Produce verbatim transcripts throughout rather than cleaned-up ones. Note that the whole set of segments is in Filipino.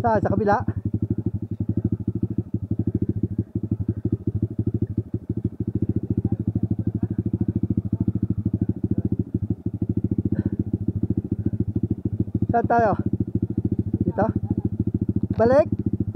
Saan? Sa kabila? Saan tayo? Dito? Balik?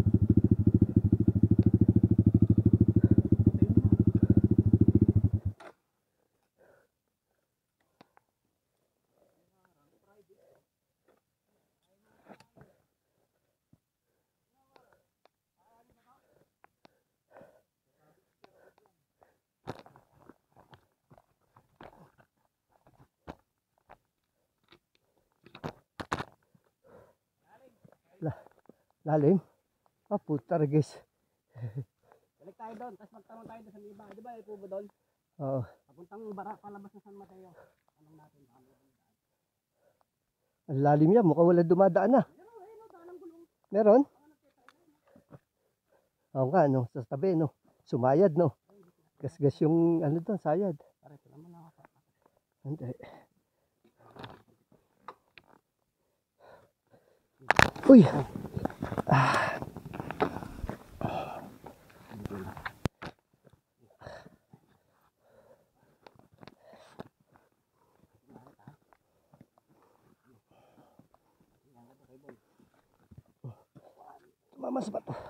Lalim? Ah, puta guys. Balik tayo doon, tapos magtanong tayo doon sa iba. Di ba, ipo ba doon? Oo. Papuntang bara, palabas ng San Mateo. Tanong natin. Ang lalim yan, mukhang wala dumadaan na. Meron? Oo nga, no, sa tabi, no. Sumayad, no. Gasgas yung, ano doon, sayad. Hindi. Uy! Ah. Mama sa bato.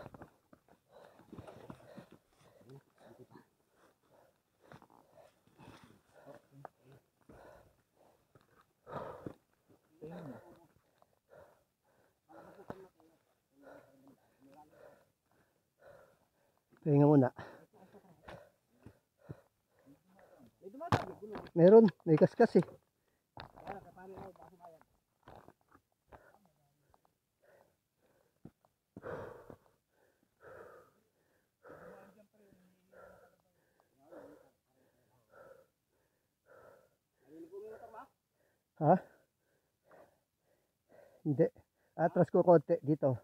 Pahinga muna. Meron, may kaskas eh. Ha? Hindi. Atras ko konti dito.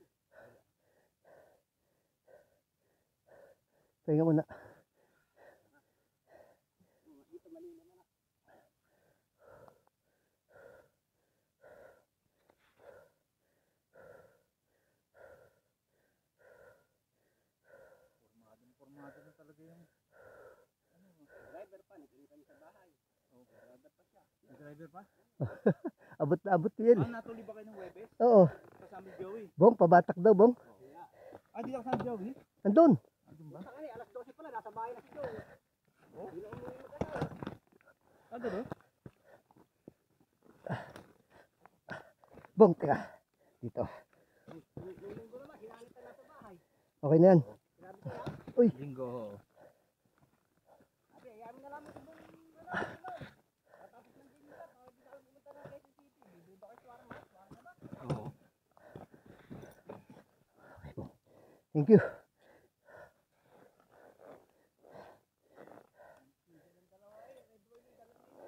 Pahinga muna. Formado na talaga yung driver pa, naging kami sa bahay. Oh, driver pa siya. Driver pa? Abot na abot yun. Ah, natuli ba kayo ng Webes? Oo. Kasama ni Joey. Bong, pabatak daw, Bong. Ah, di ako sa Joey? Andun. Andun ba? Sa kanila, alas dose pala, nasa bahay na si Joey. Oh? Hindi na umuwi mag-ano. Ah, gano'n? Bong, teka. Dito. Yung linggo naman, hinalitan na sa bahay. Okay na yan. Sinabi ko yan? Uy. Linggo. Sabi, ayamin na lang mo sa buong gano'n. Tapos ng linggo na, baka di na kami pumunta ng Quezon City. Bibili ba kayo suwarang mas? Suwarang na ba? Oo. Thank you.